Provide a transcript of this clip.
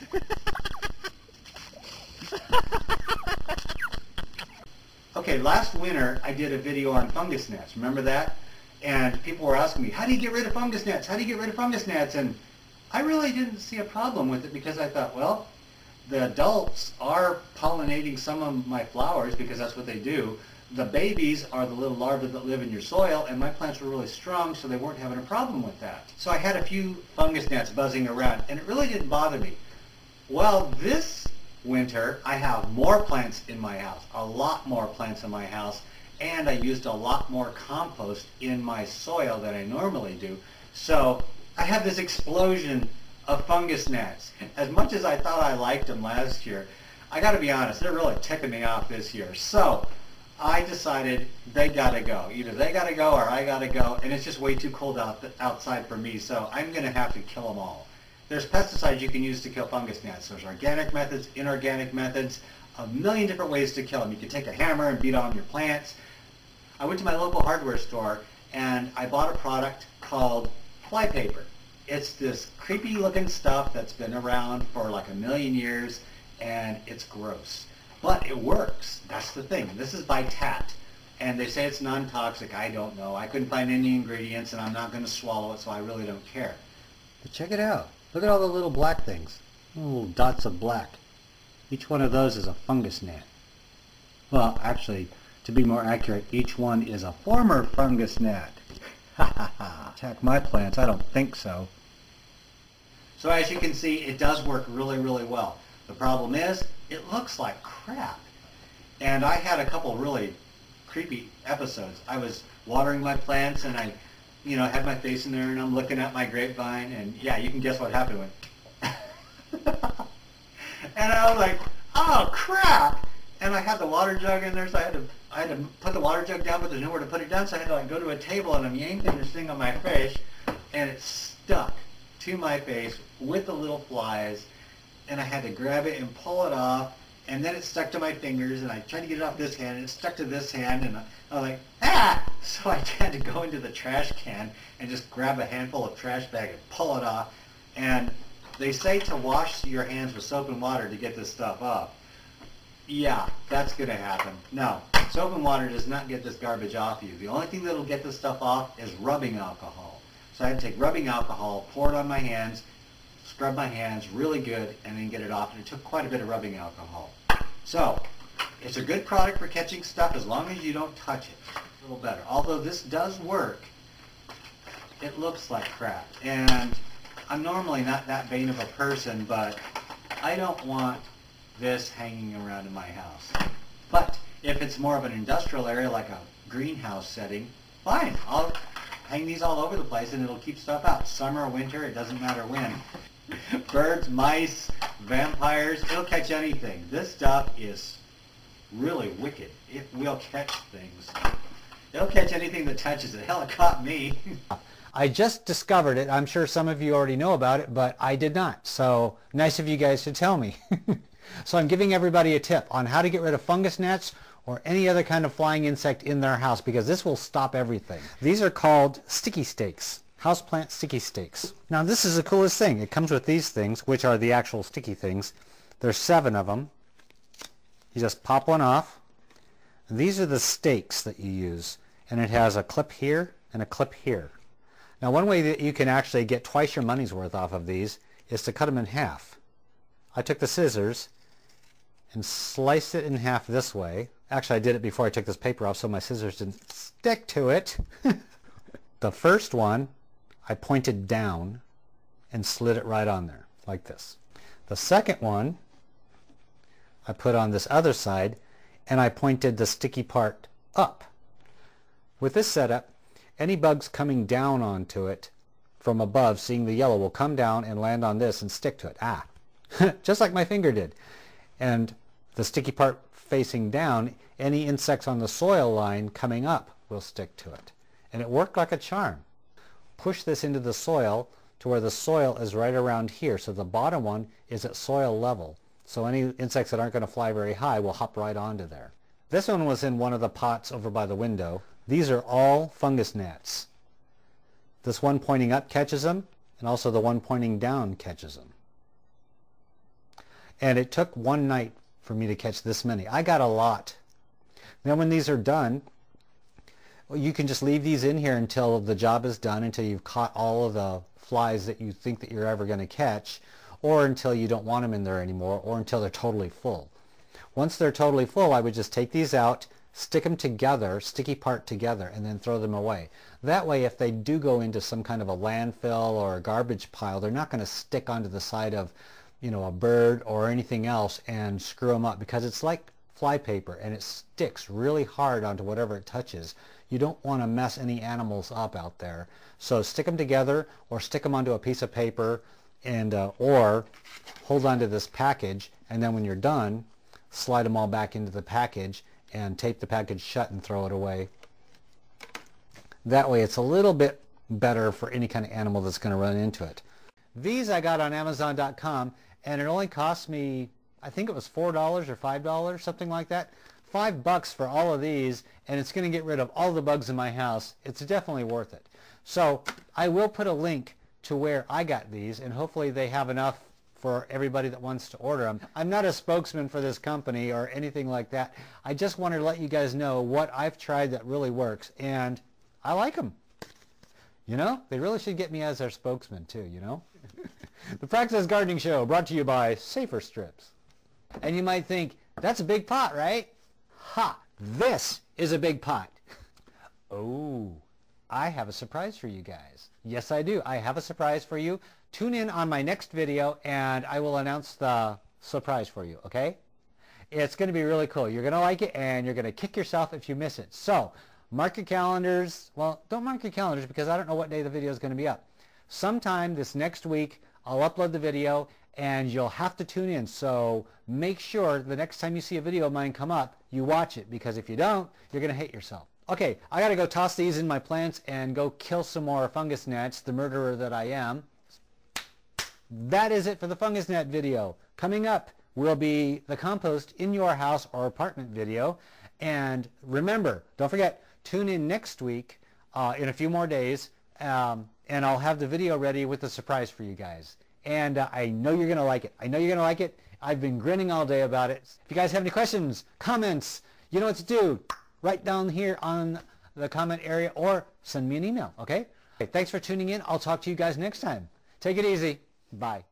Okay, last winter I did a video on fungus gnats. Remember that? And people were asking me, how do you get rid of fungus gnats? How do you get rid of fungus gnats? And I really didn't see a problem with it because I thought, well, the adults are pollinating some of my flowers because that's what they do. The babies are the little larvae that live in your soil, and my plants were really strong, so they weren't having a problem with that. So I had a few fungus gnats buzzing around, and it really didn't bother me. Well, this winter, I have more plants in my house, a lot more plants in my house, and I used a lot more compost in my soil than I normally do. So I have this explosion of fungus gnats. As much as I thought I liked them last year, I got to be honest, they're really ticking me off this year. So I decided they got to go. Either they got to go or I got to go, and it's just way too cold outside for me, so I'm going to have to kill them all. There's pesticides you can use to kill fungus gnats. There's organic methods, inorganic methods, a million different ways to kill them. You can take a hammer and beat on your plants. I went to my local hardware store and I bought a product called flypaper. It's this creepy looking stuff that's been around for like a million years, and it's gross. But it works. That's the thing. This is by TAT. And they say it's non-toxic. I don't know. I couldn't find any ingredients, and I'm not going to swallow it, so I really don't care. But check it out. Look at all the little black things. Little dots of black. Each one of those is a fungus gnat. Well, actually, to be more accurate, each one is a former fungus gnat. Ha ha ha. Attack my plants? I don't think so. So as you can see, it does work really, really well. The problem is, it looks like crap. And I had a couple really creepy episodes. I was watering my plants and I, had my face in there and I'm looking at my grapevine, and yeah, you can guess what happened with and I was like, oh crap! And I had the water jug in there, so I had to put the water jug down, but there's nowhere to put it down, so I had to go to a table and I'm yanking this thing on my face, and it stuck to my face with the little flies, and I had to grab it and pull it off, and then it stuck to my fingers, and I tried to get it off this hand, and it stuck to this hand, and I was like, ah! So I had to go into the trash can and just grab a handful of trash bag and pull it off. And they say to wash your hands with soap and water to get this stuff off. Yeah, that's going to happen. No, soap and water does not get this garbage off you. The only thing that will get this stuff off is rubbing alcohol. So I had to take rubbing alcohol, pour it on my hands, scrub my hands really good, and then get it off. And it took quite a bit of rubbing alcohol. So it's a good product for catching stuff as long as you don't touch it. A little better. Although this does work, it looks like crap. And I'm normally not that vain of a person, but I don't want this hanging around in my house. But if it's more of an industrial area like a greenhouse setting, fine. I'll hang these all over the place and it'll keep stuff out. Summer, winter, it doesn't matter when. Birds, mice, vampires, it'll catch anything. This stuff is really wicked. It will catch things. It'll catch anything that touches it. Hell, it caught me. I just discovered it. I'm sure some of you already know about it, but I did not. So nice of you guys to tell me. So I'm giving everybody a tip on how to get rid of fungus gnats or any other kind of flying insect in their house, because this will stop everything. These are called sticky stakes. Houseplant sticky stakes. Now this is the coolest thing. It comes with these things, which are the actual sticky things. There's 7 of them. You just pop one off. And these are the stakes that you use. And it has a clip here and a clip here. Now one way that you can actually get twice your money's worth off of these is to cut them in half. I took the scissors and sliced it in half this way. Actually, I did it before I took this paper off so my scissors didn't stick to it. The first one, I pointed down and slid it right on there, like this. The second one, I put on this other side and I pointed the sticky part up. With this setup, any bugs coming down onto it from above, seeing the yellow, will come down and land on this and stick to it. Ah, just like my finger did. And the sticky part facing down, any insects on the soil line coming up will stick to it. And it worked like a charm. Push this into the soil to where the soil is right around here. So the bottom one is at soil level. So any insects that aren't going to fly very high will hop right onto there. This one was in one of the pots over by the window. These are all fungus gnats. This one pointing up catches them, and also the one pointing down catches them. And it took one night for me to catch this many. I got a lot. Then when these are done, well, you can just leave these in here until the job is done, until you've caught all of the flies that you think that you're ever going to catch, or until you don't want them in there anymore, or until they're totally full. Once they're totally full, I would just take these out, stick them together, sticky part together, and then throw them away. That way, if they do go into some kind of a landfill or a garbage pile, they're not going to stick onto the side of, you know, a bird or anything else and screw them up, because it's like fly paper and it sticks really hard onto whatever it touches. You don't want to mess any animals up out there. So stick them together or stick them onto a piece of paper, and or hold on to this package, and then when you're done, slide them all back into the package and tape the package shut and throw it away. That way it's a little bit better for any kind of animal that's going to run into it. These I got on Amazon.com, and it only cost me, I think it was $4 or $5, something like that. $5 for all of these, and it's going to get rid of all the bugs in my house. It's definitely worth it. So I will put a link to where I got these, and hopefully they have enough for everybody that wants to order them. I'm not a spokesman for this company or anything like that. I just wanted to let you guys know what I've tried that really works, and I like them. You know, they really should get me as their spokesman too, you know. The Practice Gardening Show, brought to you by Safer Strips. And you might think, that's a big pot, right? Ha! This is a big pot. Oh, I have a surprise for you guys. Yes, I do. I have a surprise for you. Tune in on my next video and I will announce the surprise for you, okay? It's going to be really cool. You're going to like it and you're going to kick yourself if you miss it. So, mark your calendars. Well, don't mark your calendars because I don't know what day the video is going to be up. Sometime this next week, I'll upload the video and you'll have to tune in. So make sure the next time you see a video of mine come up, you watch it, because if you don't, you're going to hate yourself. Okay, I got to go toss these in my plants and go kill some more fungus gnats, the murderer that I am. That is it for the fungus gnat video. Coming up will be the compost in your house or apartment video. And remember, don't forget, tune in next week in a few more days, and I'll have the video ready with a surprise for you guys. And I know you're going to like it. I know you're going to like it. I've been grinning all day about it. If you guys have any questions, comments, you know what to do. Right down here on the comment area or send me an email, okay? Thanks for tuning in. I'll talk to you guys next time. Take it easy. Bye.